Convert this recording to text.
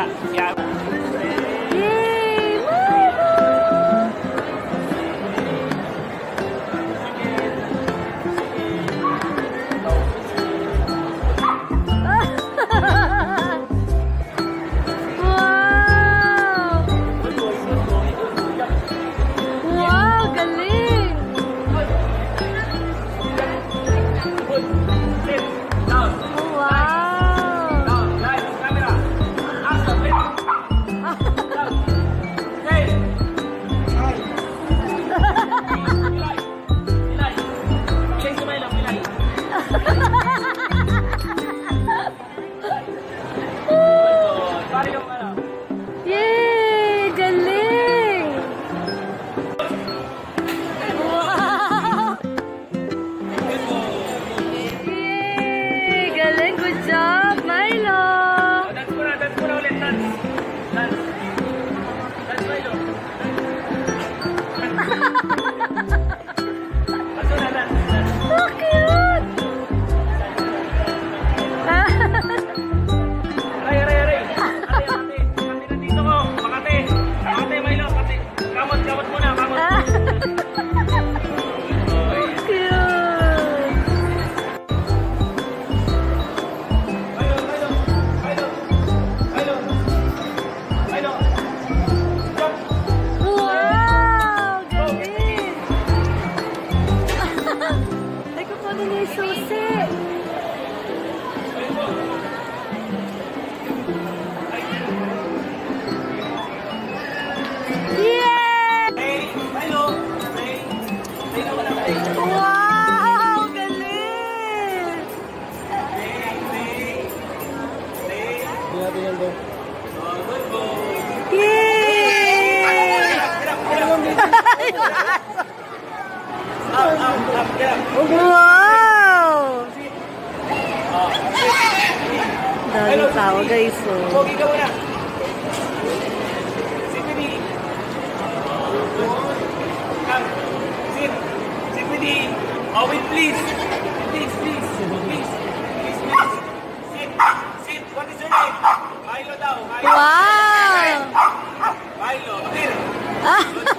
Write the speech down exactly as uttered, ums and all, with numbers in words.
Yeah, yeah. Yay! Milo! Yay! Galing! Wow! Yay! Galing! Good job, Milo! Dance mo na, dance mo na ulit, dance. Dance. Dance, Milo. Dance mo na, dance. So cute! Aray, aray, aray. Ate, ate. Ate, nandito ko. Makate. Makate, Milo. Ate. Kamot, kamot muna. Kamot. Cute! Milo, Milo. Milo. Milo. Milo. Jump. Wow! Galing! Ay, kukunin niya yung susi! Yay! Hey, Milo. Hey. Hey, naman ako. Hey. Wow! Galing! Hey, hey. Hey. Oh, good boy. Yay! Get up, get up, get up. Up, up, up, get up. Wow! Oh, Dami tao, guys. Oh. Pogi ka muna. Sit with me. Come. Sit. Sit with me. Oh, wait, please. Please, please. Please. Please, please. Sit. Sit. What is your name? Milo daw. Milo. Wow! Milo. Clear. Ah!